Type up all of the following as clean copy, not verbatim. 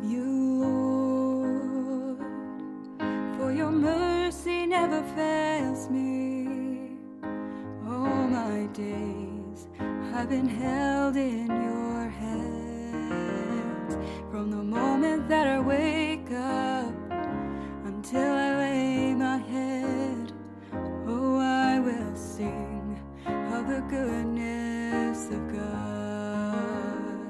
you, Lord, for your mercy never fails me. All my days I've been held in your hands, from the moment that I wake up until I lay my head. Oh, I will sing of the goodness of God.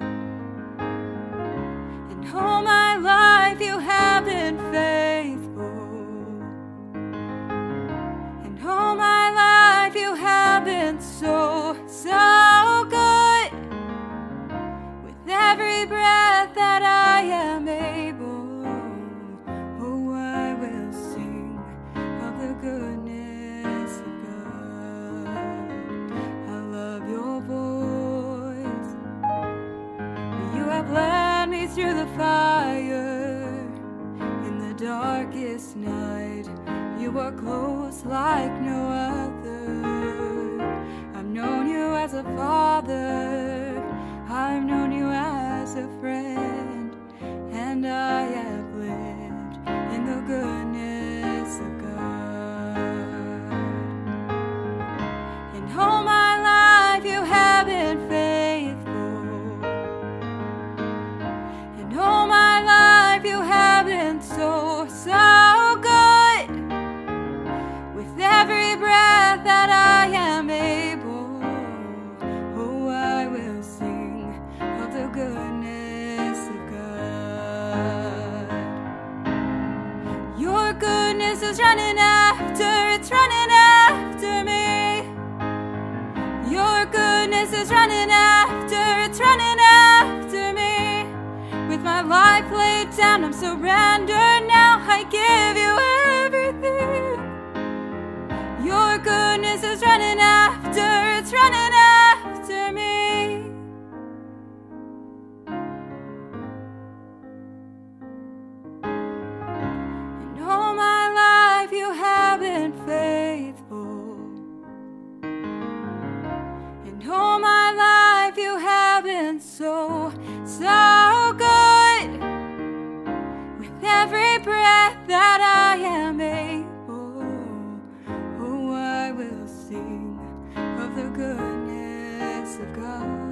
And all my life you have been faithful, and all my life you have been so, so good. With every breath that I am able, oh, I will sing of the goodness of God. I love your voice. You have led me through the fire, in the darkest night. You are close like no other. I've known you as a father, I've known you as a friend, and I have lived in the goodness of God. And all my life you have been faithful, and all my life you have been so, so good. With every breath that I am able, oh, I will sing of the goodness of God. Your goodness is running after, it's running after me. Your goodness is running after, it's running after me. With my life laid down, I'm surrendered now. I give you everything. Your goodness is running after, it's running after me. And all my life you have been faithful, and all my life you have been so, so good. With every breath that I am able, oh, I will sing of the goodness of God.